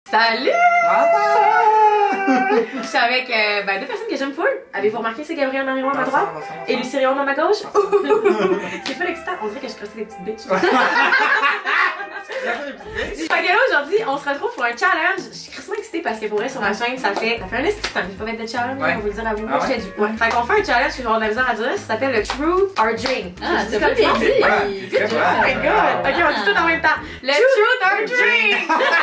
Salut! Je suis avec deux personnes que j'aime full. Avez-vous remarqué, c'est Gabrielle Marion à ma droite et Lucie Réon à ma gauche? C'est pas l'excitant, on dirait que je crossais des petites bitches. Fait que là, aujourd'hui, on se retrouve pour un challenge. Je suis crissement excitée parce que pour vrai, sur ma chaîne, ça fait un esti de temps que j'ai pas fait de challenge, on va vous le dire à vous. Moi, j'étais dû. Ouais. Fait qu'on fait un challenge que je vais avoir de la misère à dire, ça s'appelle le Truth or Drink. Ah, c'est pas bien dit! Good job! Oh my god! Ok, on dit tout en même temps. Le Truth or Drink!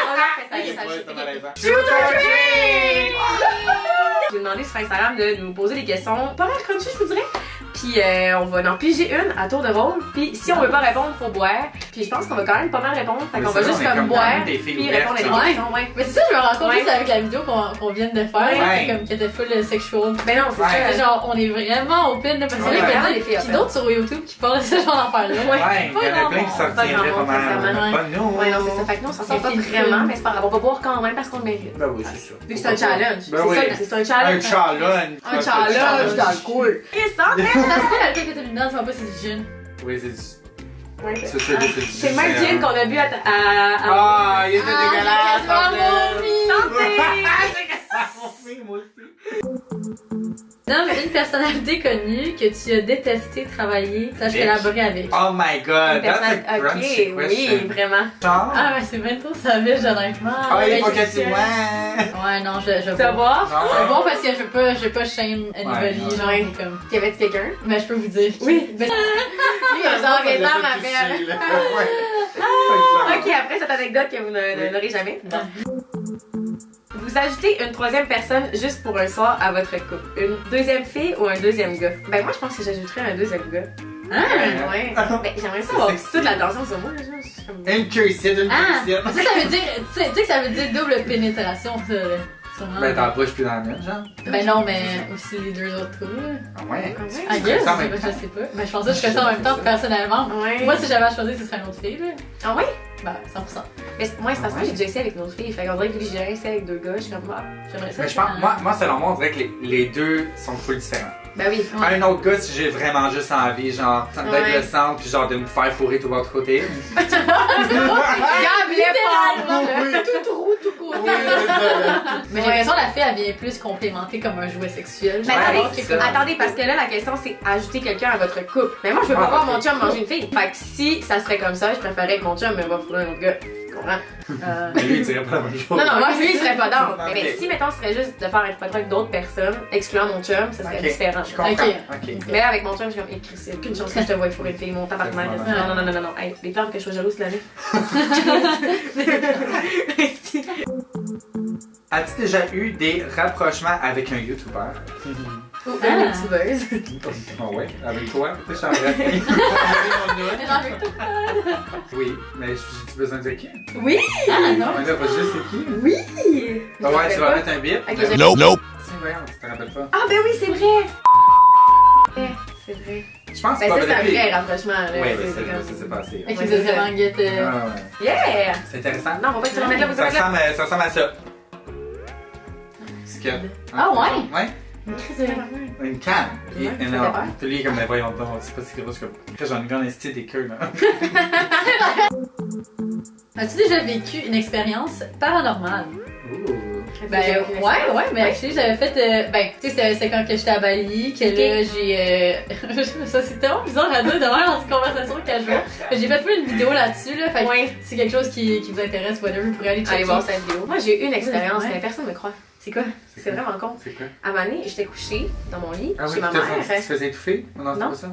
Truth or Drink! J'ai demandé sur Instagram de nous poser des questions pas mal crunchy, je vous dirais. Puis on va en piger une à tour de rôle. Puis si on veut pas répondre, faut boire. Puis je pense qu'on va quand même pas mal répondre. Fait qu'on va juste comme boire puis répondre à des questions. Ouais. Mais c'est ça, je me rends compte juste avec la vidéo qu'on vient de faire. Ouais. Comme qui était full sexual. Mais non, c'est ça. Genre, on est vraiment open là. Parce que là, il y a d'autres sur YouTube qui parlent de ce genre d'affaires-là. Ouais, il y en a plein qui s'en tiendraient pas mal. Pas nous. Ouais, non, c'est ça. Fait que nous, on s'en sort pas vraiment. Mais c'est pas grave, on va boire quand même parce qu'on le mérite. Ben oui, c'est ça. Vu que c'est un challenge. C'est ça, c'est un challenge. Un challenge d'alcool. Qu'est-ce que ça? T'as pas l'alcool que t'as mis dedans, tu vois pas, c'est du gin. Oui, c'est du. Ouais. C'est le même gin qu'on a bu à. Ah, il était dégueulasse! Santé! Moi aussi. Nomme une personnalité connue que tu as détesté travailler, collaborer avec. Oh my god, that's a Ok, crunchy oui, question. vraiment. Ah ouais, c'est bien trop savage, honnêtement. Ah, il faut que tu vois. Ouais, non, je Tu vas voir? Je vais voir parce que je veux pas shame anybody, genre comme. Y avait-tu quelqu'un? Mais je peux vous dire. Oui. Mais... Genre, Vietnam, ma belle. Ok, après cette anecdote que vous n'aurez jamais. Vous ajoutez une troisième personne juste pour un soir à votre couple. Une deuxième fille ou un deuxième gars? Ben moi je pense que j'ajouterais un deuxième gars. Ah ouais. Ben j'aimerais ça avoir toute l'attention sur moi. Une cursite, une cursite. Ça veut dire, tu sais que ça veut dire double pénétration, ça. Sûrement. Ben t'en bouches plus dans le mien, genre. Ben non, mais aussi les deux autres trous. Ah ouais? Ah guess, je sais pas. Ben je pensais que je ferais ça en même temps personnellement. Ouais. Moi si j'avais à choisir, ce serait une autre fille là. Ah ouais? Ben 100%. Mais moi c'est parce que j'ai déjà essayé avec une autre fille. Fait qu'on dirait que j'ai essayé avec deux gars, je suis comme j'aimerais ça. Mais je pense, moi selon moi, on dirait que les deux sont full différents. Ben oui. Un autre gars, si j'ai vraiment juste envie, genre, ça me donne le centre, puis genre de me faire fourrer tout l'autre côté. Tout roux, tout côté. Mais j'ai l'impression que la fille, elle vient plus complémenter comme un jouet sexuel. Mais attendez, parce que là, la question c'est ajouter quelqu'un à votre couple. Mais moi, je veux pas voir mon chum manger une fille. Fait que si ça serait comme ça, je préférerais que mon chum me va fourrer un autre gars. Tu comprends? Mais lui, il dirait pas la même chose. Non, lui, il serait pas down. Mais si, mettons, ce serait juste de faire un patron avec d'autres personnes, excluant mon chum, ça serait différent. Je comprends. Mais là, avec mon chum, je suis comme, écrit, c'est aucune chance que je te voie fourrer une fille, mon tabarnak. Non. Hey, les femmes que je sois jalouse l'année. As-tu déjà eu des rapprochements avec un YouTuber? Ou une youtubeuse. Oh ouais, avec toi? Tu sais, je t'embrasse. Oui, mais j'ai besoin de qui? Oui! Ah non! On va juste c'est qui? Oui! Ah ouais, tu vas mettre un bip? Nope! Si, voyons, tu te rappelles pas? Ah ben oui, c'est vrai! C'est vrai. Je pense que Ben ça, c'est pas c'est un depuis. vrai rapprochement, là. Oui, ça s'est passé. Ok, c'est vraiment guette. Yeah! C'est intéressant. Non, on va pas te remettre là, vous Ça ressemble à ça. C'est que. Ah ouais? Ouais. Une canne. Ouais, Et ça non, fait peur. tu lis comme des voyons donc, c'est pas si grosse que. J'en ai une grande estime des queues, là. As-tu déjà vécu une expérience paranormale? Ben ouais, mais actually j'avais fait, ben tu sais c'était quand que j'étais à Bali, que là j'ai, ça c'est tellement bizarre à dire de même dans une conversation casual. J'ai fait une vidéo là-dessus là, fait que c'est quelque chose qui vous intéresse, whatever, vous pourrez aller checker. Allez voir cette vidéo. Moi j'ai eu une expérience, mais personne me croit. C'est quoi? C'est vraiment con. C'est quoi? À un moment donné, j'étais couchée dans mon lit Ah oui, chez ma tu mère. te faisais étouffer? Non, c'est Non. pas ça.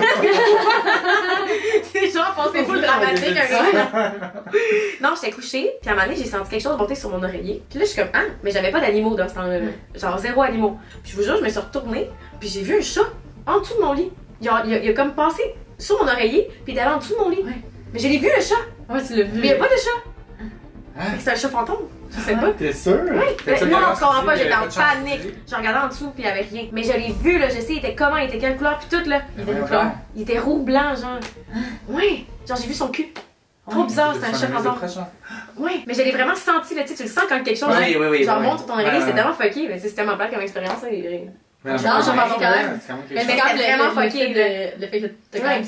C'est genre pensé full dramatique un gars. Non, j'étais couchée, puis à un moment donné, j'ai senti quelque chose monter sur mon oreiller. Puis là, je suis comme, ah, mais j'avais pas d'animaux dans ce temps-là. Genre zéro animaux. Puis je vous jure, je me suis retournée, puis j'ai vu un chat en dessous de mon lit. Il a comme passé sur mon oreiller, puis il était allé en dessous de mon lit. Mais je l'ai vu le chat. Ouais, tu l'as vu. Mais il y a pas de chat. Hein? C'est un chat fantôme. Je sais pas. T'es sûr? Oui, mais non, tu comprends pas, j'étais en panique. Je regardais en dessous, puis il y avait rien. Mais je l'ai vu, là, je sais, il était comment, il était quelle couleur, puis tout, là. Il était couleur. Il était roux, blanc, genre. Ouais, genre j'ai vu son cul. Trop bizarre, c'est un chat fantôme. Ouais, mais je l'ai vraiment senti, là, tu sais, tu le sens quand quelque chose genre monte sur ton oreille, c'est tellement fucké, mais c'est tellement plate comme expérience, ça. Mais c'est quand même vraiment fucké, le fait que t'as quand même senti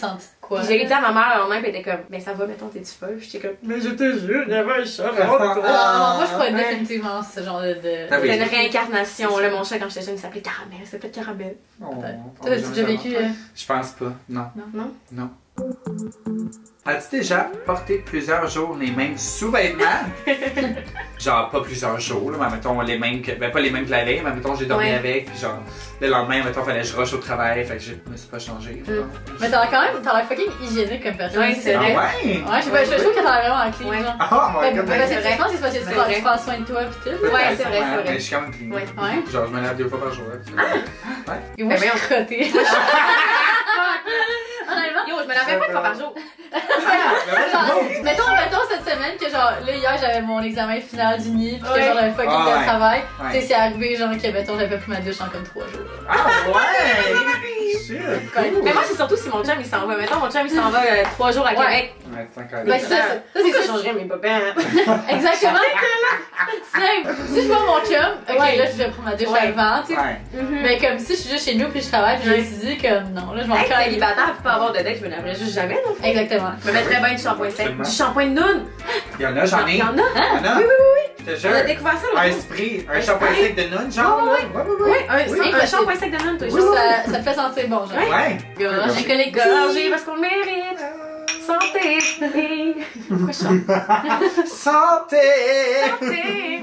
Quoi? Puis j'ai dit à ma mère le lendemain, puis elle était comme, ben ça va, mettons, t'es-tu folle? Puis j'étais comme, mais je te jure, il y avait un chat. Moi je crois définitivement ce genre de. C'était une réincarnation. Là, mon chat, quand j'étais jeune, il s'appelait Caramel. C'était peut-être Caramel. Toi, as-tu déjà vécu? Je pense pas, non. Non? Non. As-tu déjà porté plusieurs jours les mêmes sous-vêtements? Genre, pas plusieurs jours, là, mais mettons les mêmes que. Ben, pas les mêmes que la veille, mais mettons j'ai dormi avec, puis genre, le lendemain, mettons, fallait que je rush au travail, fait que je me suis pas changé. Mais t'as l'air fucking hygiénique comme personne. Ouais, c'est vrai. Ah ouais? Ouais, je trouve que t'as l'air vraiment clean, Ouais. genre. Ah, mon Ben, gars, ben, c'est vrai. je pense que c'est parce que C'est vrai. tu prends soin de toi pis tout. Ouais, c'est vrai, c'est vrai. Mais je suis quand même clean. Ouais. Genre, je me lave 2 fois par jour. Et moi, je suis crottée. Honnêtement, Yo, je me lavais pas une fois par jour. genre, mettons cette semaine que genre, là hier j'avais mon examen final du nid pis que Ouais. genre j'avais fucking Ah, de ouais. travail. Ouais. Tu sais, c'est arrivé genre que mettons j'avais pris ma douche en comme 3 jours. Ah ouais! Shit! Cool. Mais moi, c'est surtout si mon chum il s'en va. Mettons, mon chum il s'en va 3 jours à Ouais. Québec. Ouais, c'est encore Ben, c'est ça, c'est Ça ça. changerait mes bobins. Exactement. Simple. Si je vois mon chum, ok, Ouais. là je vais prendre ma douche Ouais. avant, tu sais. Ouais. Mais comme si je suis juste chez nous puis je travaille, puis je me suis dit comme non, là je m'en Être calme. célibataire pis pas avoir de date, je me laverais juste jamais, non? Exactement. Je me mettrais bien du shampoing sec. Absolument. Du shampoing de noun. Il y en a, j'en ai. Il y en a. Il y en a? Oui, Je te On a jure. découvert ça Un l'autre jour. spray, un Un shampoing spray. sec de nun, genre? Ouais, Ouais. Oui, un possible. shampoing sec de noun, toi. Juste ça te fait sentir bon, genre. Ouais. Gorge. J'ai collé gorgé parce qu'on le mérite. Santé. Pourquoi je chante? Santé! Santé.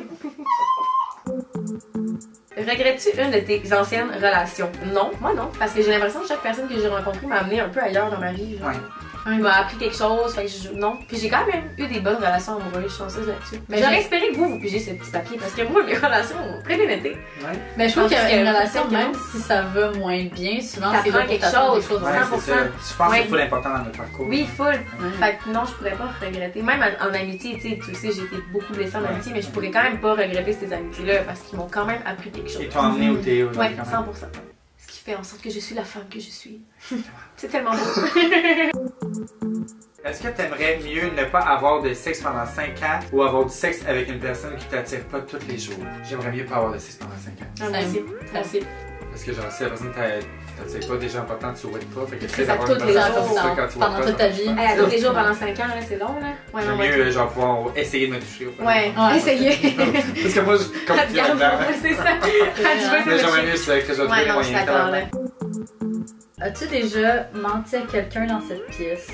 Regrettes-tu une de tes anciennes relations? Non, moi non. Parce que j'ai l'impression que chaque personne que j'ai rencontrée m'a amené un peu ailleurs dans ma vie. Genre. Ouais. Il m'a appris quelque chose, fait que non. Puis j'ai quand même eu des bonnes relations amoureuses, je suis chanceuse là-dessus. Mais j'aurais espéré que vous pigez ce petit papier parce que moi, mes relations ont très bien été. Ouais. Mais je trouve Tandis qu'une que relation, peut-être que même si ça va moins bien, souvent c'est T'apprends là pour quelque t'apprendre chose. des choses. Ouais, 100%. c'est ça. Je pense que Ouais. c'est full important dans notre parcours. Oui, full. Ouais. Fait que non, je pourrais pas regretter. Même en amitié, tu sais, j'ai été beaucoup blessée en Ouais. amitié, mais je pourrais quand même pas regretter ces amitiés-là parce qu'ils m'ont quand même appris quelque chose. Ils t'ont emmené où t'es aujourd'hui Ouais, quand 100%. même. Ce qui fait en sorte que je suis la femme que je suis. C'est tellement beau. Est-ce que t'aimerais mieux ne pas avoir de sexe pendant 5 ans ou avoir du sexe avec une personne qui t'attire pas tous les jours? J'aimerais mieux pas avoir de sexe pendant 5 ans. Ah, moi aussi. Moi aussi. Parce que genre, si la personne t'attire pas, déjà en partant, tu souhaites pas. Fait que tu C'est sais ça, d'avoir tous une les personne jours, comme ça quand tu vois pendant pas, toute ça ta vie. marche pas. Hey, à tous les jours pendant 5 ans, là, c'est long, là. Ouais, J'aime non, mieux, genre, pouvoir essayer de me toucher. Ou pas. Ouais, Ouais. essayez. Parce que moi, je comme tu Regarde, là-dedans. c'est ça. Quand tu veux, Mais c'est j'aimerais le mieux ça, que je vais trouver Ouais, les non, je suis moyens. d'accord, là. As-tu déjà menti à quelqu'un dans cette pièce?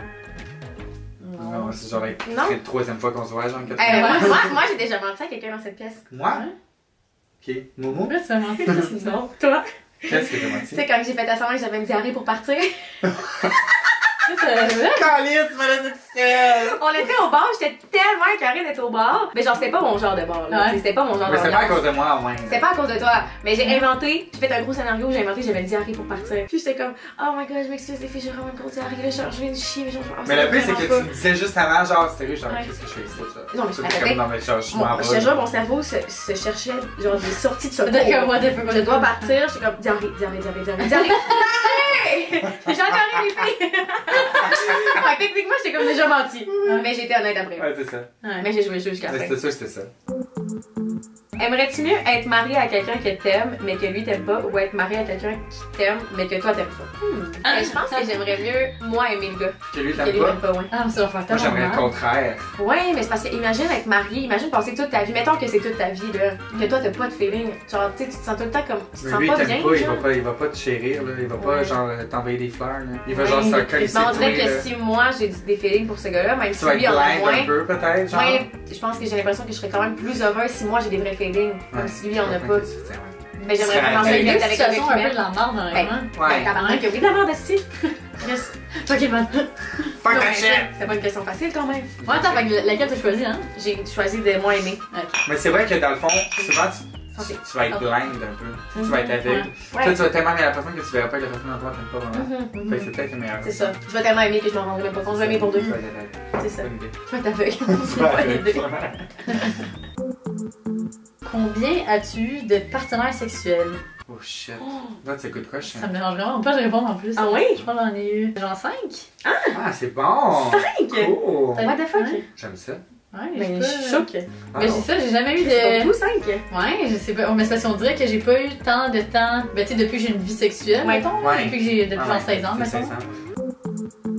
Non, c'est genre la Non. 3e fois qu'on se voit, genre, Eh, 4e. moi, j'ai déjà menti à quelqu'un dans cette pièce. Moi? Ok. Momo? Pourquoi tu vas mentir? Non, toi. Qu'est-ce que t'as Tu menti? sais, quand j'ai fait semblant que j'avais une diarrhée pour partir, Calice, tu m'as laissé tout seul! on était au bar, j'étais tellement écœurée d'être au bar. Mais genre, c'était pas mon genre de bar, là. Ouais. C'était pas mon genre Mais de c'est pas à bar. cause de moi, au moins. C'était pas à cause de toi, mais j'ai inventé, j'ai fait un gros scénario, j'ai inventé, j'avais une diarrhée pour partir. Puis j'étais comme, oh my god, je m'excuse les filles, j'ai vraiment une grosse diarrhée, là, genre, je viens de chier, mais genre, Mais le pire, c'est que vraiment tu me disais juste avant, genre, sérieux, genre, Ouais. qu'est-ce que je fais ici, genre? Non, mais je Tout répétais. comme, non, mais genre, je m'en pas. vais. Je te jure, mon cerveau se cherchait, genre, des sorties de secours. D'accord, what the fuck, Je dois partir, j'étais comme, diarrhée. J'ai encore les filles! Fait que techniquement, j'étais comme déjà menti. Mais j'ai été honnête après. Ouais, c'est ça. Ouais. Mais j'ai joué le jeu jusqu'à la Mais fin. c'était sûr que c'était ça. Aimerais-tu mieux être marié à quelqu'un que t'aimes, mais que lui t'aime pas, ou être marié à quelqu'un qui t'aime, mais que toi t'aimes pas? Je pense que j'aimerais mieux, moi, aimer le gars, Que lui, que t'aimes lui pas? m'aime pas, ouais. Ah, mais ça va faire Moi, tellement j'aimerais le mal. contraire. Ouais, mais c'est parce que imagine être marié, imagine passer toute ta vie, mettons que c'est toute ta vie, là, que toi t'as pas de feeling. Genre, tu sais, tu te sens tout le temps comme, tu te Mais sens lui, il pas t'aime bien. pas, genre. il va pas te chérir, là. Il va pas, Ouais. genre, t'envoyer des fleurs, là. Il va, Ouais. genre, se coller Mais ses on dirait douilles, que là. si moi j'ai des feelings pour ce gars-là, même Tu si vas lui être en a blind moins. un peu, peut-être, genre. Ouais, je pense que j'ai l'impression que je serais quand même plus heureuse si moi j'ai des vrais feelings, même si lui en a pas. Mais j'aimerais vraiment ça Mais être les deux avec quelqu'un situations qui un peu m'aime. de la merde, honnêtement. Ouais. Tabarnak, que oui, de la merde aussi. Yes. Ok, man. Fuck Non, that mais shit! c'est pas une question facile quand même. Ouais, attends, fait que laquelle t'as choisi, hein? J'ai choisi de moins aimer. Mais c'est vrai que dans le fond, souvent, Santé. tu vas être blind un peu. Tu vas être aveugle. Ouais. Toi, tu vas tellement aimer la personne que tu verras pas que la personne en toi t'aime pas vraiment. Mhm. Fait que c'est peut-être le meilleur. C'est ça. Je vais tellement aimer que je m'en rendrai même pas compte. Je vais aimer pour deux. Tu vas être aveugle. C'est ça. Bonne idée. Je vais être aveugle. Tu C'est vas pas être l'idée. aveugle. Combien as-tu eu de partenaires sexuels? Oh shit. That's a good question. Ça me dérange vraiment pas de répondre en plus. Ah oui? Je crois que j'en ai eu genre 5. Ah, c'est bon! 5? Cool! What the fuck? Ouais. J'aime ça. Ouais, Mais j'ai je pas- suis choquée. Mais j'ai ça, j'ai jamais eu C'est de. beaucoup 5. Ouais, je sais pas. Mais c'est parce qu'on dirait que j'ai pas eu tant de temps. Ben, tu sais, depuis que j'ai une vie sexuelle, Ouais. mettons. Ouais. Depuis que j'ai. Depuis Ah genre ouais, 16 ans, c'est mettons. 16 ans.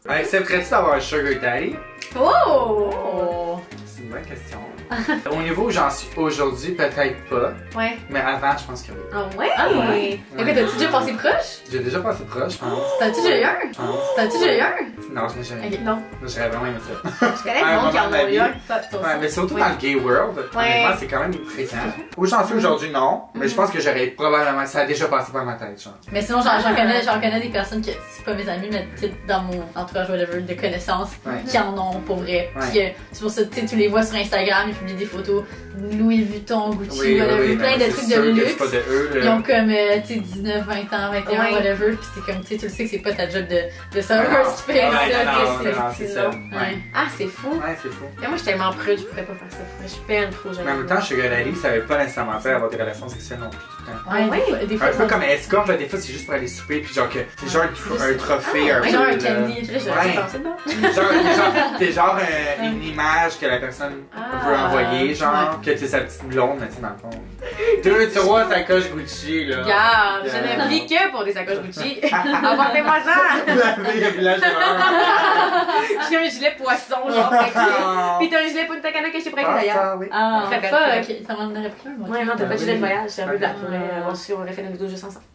Accepterais-tu d'avoir un sugar daddy? Oh! C'est une bonne question. Au niveau où j'en suis aujourd'hui, peut-être pas. Ouais. Mais avant, je pense que oui. Ah ouais? Ah ouais. Et puis, t'as-tu déjà passé proche? J'ai déjà passé proche, je pense. T'as-tu déjà eu un? Je pense. T'as-tu déjà eu un? Non, je n'ai jamais. Ok. Non. J'aurais vraiment aimé ça. Je connais À un le monde qui moment en de ont ma eu un. Ouais, mais surtout dans le gay world, honnêtement, c'est quand même fréquent. Où j'en suis aujourd'hui, non. Mais je pense que j'aurais probablement. Ça a déjà passé par ma tête, genre. Mais sinon, j'en connais des personnes qui, c'est pas mes amis, mais peut-être dans mon entourage, whatever, de connaissances, Ouais. qui en ont pour vrai. Ouais. Puis c'est pour ça que tu les vois sur Instagram, ils publient des photos Louis Vuitton, Gucci, whatever, plein de trucs de luxe. Pas de eux, Ils ont comme, tu sais, 19, 20 ans, 21, Ouais. whatever, pis c'est comme, tu sais, tu le sais que c'est pas ta job de savoir Non, ce que tu fais, non, ça, c'est ça. Ouais. Ah, c'est fou. Ouais, c'est fou. Mais moi, je suis tellement prude, je pourrais pas faire ça. Je suis peine trop jeune. Mais en même temps, sugar daddy, ça veut pas nécessairement dire avoir des relations sexuelles non plus tout le temps. Ouais, des fois, Un peu comme escort, là, des fois c'est juste pour aller souper, puis genre que c'est genre un trophée un peu. genre un là. candy. Je Ouais. pensé dedans. T'es genre une image que la personne veut envoyer, genre que t'es sa petite blonde, mais tu sais, dans le fond. 2, 3 sacoches Gucci, là. Regarde, je Yeah. ne vis que pour des sacoches Gucci. Apportez-moi ça! La fille, le village de l'heure. J'ai un gilet poisson, genre, flexé. Puis t'as un gilet Punta Cana que je t'ai prêté d'ailleurs. oui. Ah, Très belle, fuck, très ok, ça m'en aurait pris un, moi. Ouais, non, t'as pas de gilet de oui. voyage, c'est un peu plat. On aurait fait une vidéo juste ensemble.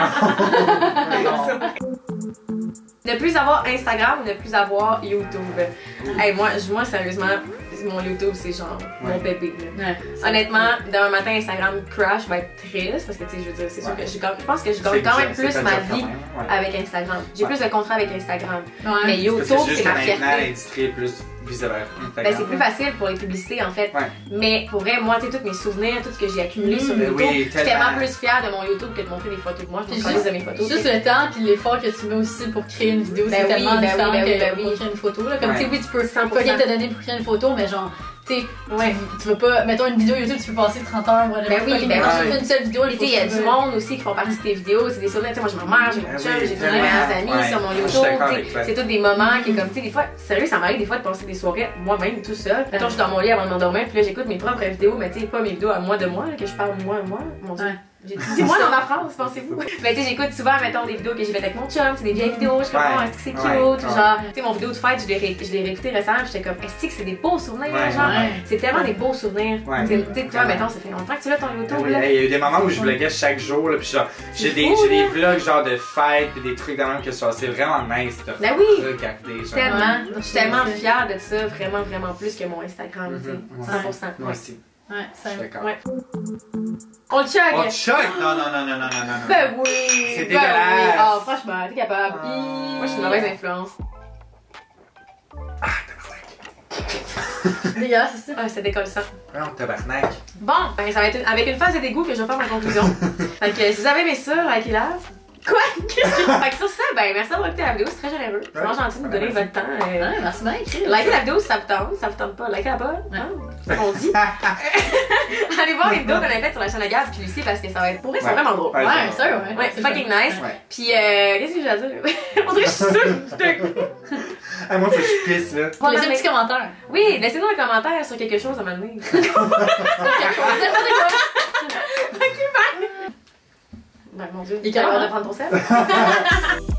Ne plus avoir Instagram ou ne plus avoir YouTube. Hey, moi, sérieusement, mon YouTube, c'est genre mon bébé. Là. Ouais. Honnêtement, d'un matin, Instagram crash va être triste parce que, tu sais, je veux dire, c'est sûr que je pense que je gagne quand même plus ma vie avec Instagram. J'ai plus de contrats avec Instagram. Ouais. Mais Parce YouTube, que c'est juste ma que maintenant, fierté. l'industrie est plus visée vers Ben, Instagram. c'est plus facile pour les publicités en fait. Ouais. Mais pour vrai, moi, tu sais, tous mes souvenirs, tout ce que j'ai accumulé sur Ben YouTube, oui, je suis tellement. tellement plus fière de mon YouTube que de montrer des photos de moi. Je me Puis suis de mes photos. Juste le temps puis l'effort que tu mets aussi pour créer une vidéo, Ben c'est oui, tellement ben oui, différent ben oui, ben que oui. pour créer une photo. Là. Comme Ouais. tu sais, oui, tu peux 100%. pas rien te donner pour créer une photo, mais genre, tu sais, Ouais. tu vas pas, mettons une vidéo YouTube, tu peux passer 30 heures, whatever. Ben oui, fucking ben much. oui. Une seule vidéo, Et tu sais, il y a du monde aussi qui font partie de tes vidéos, c'est des souvenirs. Tu sais, moi, j'ai ma mère, j'ai mon Ben chum, oui, j'ai tous mes tellement. meilleurs amis Ouais. sur mon Je suis d'accord YouTube. avec toi. C'est tous des moments qui, comme, tu sais, des fois, sérieux, ça m'arrive des fois de passer des soirées moi-même, tout seul. Mettons, je suis dans mon lit avant de m'endormir, puis là, j'écoute mes propres vidéos, mais tu sais, pas mes vidéos à moi de moi, là, que je parle moi. Mon Dieu. Ouais. J'ai dit moi dans ma phrase, pensez-vous. Mais tu sais, j'écoute souvent, mettons, des vidéos que j'ai faites avec mon chum, c'est des vieilles vidéos, je suis comme, Ouais. oh, est-ce que c'est cute, Ouais. ou Ouais. genre, tu sais, mon vidéo de fête, je l'ai réécouté récemment, puis j'étais comme, est-ce que c'est des beaux souvenirs, Ouais. genre, Ouais. c'est tellement des beaux souvenirs. Ouais. Tu sais, toi, mettons, ça fait longtemps que tu l'as ton YouTube, Oui, là. il y a eu des moments où je vloguais chaque jour, là, puis genre, j'ai C'est des, fou, j'ai des là. vlogs genre de fêtes, pis des trucs de même que genre, c'est vraiment nice de Ben oui. regarder. Genre. Tellement, Ouais. je suis tellement fière de ça, vraiment, vraiment plus que mon Instagram, tu sais, Mhm. 100%. Moi Ouais. aussi, Ouais, je ça suis d'accord. Ouais. On le chug! Oh, Chuck! Non, non, non, non, non, non, non. Ben oui! C'est ben dégueulasse. oui. Ah, franchement, t'es capable. Ah. Moi, je suis une mauvaise influence. dégueulasse, c'est ça. Ah, ça décolle ça. Non, tabarnak. Bon, ben ça va être avec une phase de dégoût que je vais faire ma conclusion. Fait que si vous avez aimé ça, likez-la. Quoi? Qu'est-ce que... Fait que sur ça, ben merci d'avoir écouté la vidéo, c'est très généreux. C'est vraiment gentil de nous donner Merci. votre temps. Ouais, merci bien. Likez la vidéo si ça vous tente pas. Likez-la pas. Ouais. C'est ce qu'on dit. Allez voir les vidéos qu'on a faites sur la chaîne de Gab puis Lucie parce que ça va être pour eux, c'est Ouais. vraiment drôle. Ouais, Ouais, ça, ouais. Ouais, c'est fucking nice. Ouais. Puis qu'est-ce que j'ai à dire? On dirait que je suis sûre tout d'un coup. Ah, moi, faut que je pisse, là. Laissez un petit commentaire. Oui, laissez-nous un commentaire sur quelque chose à m'amener. Ben mon dieu, Et t'as comment? l'air de prendre ton sel.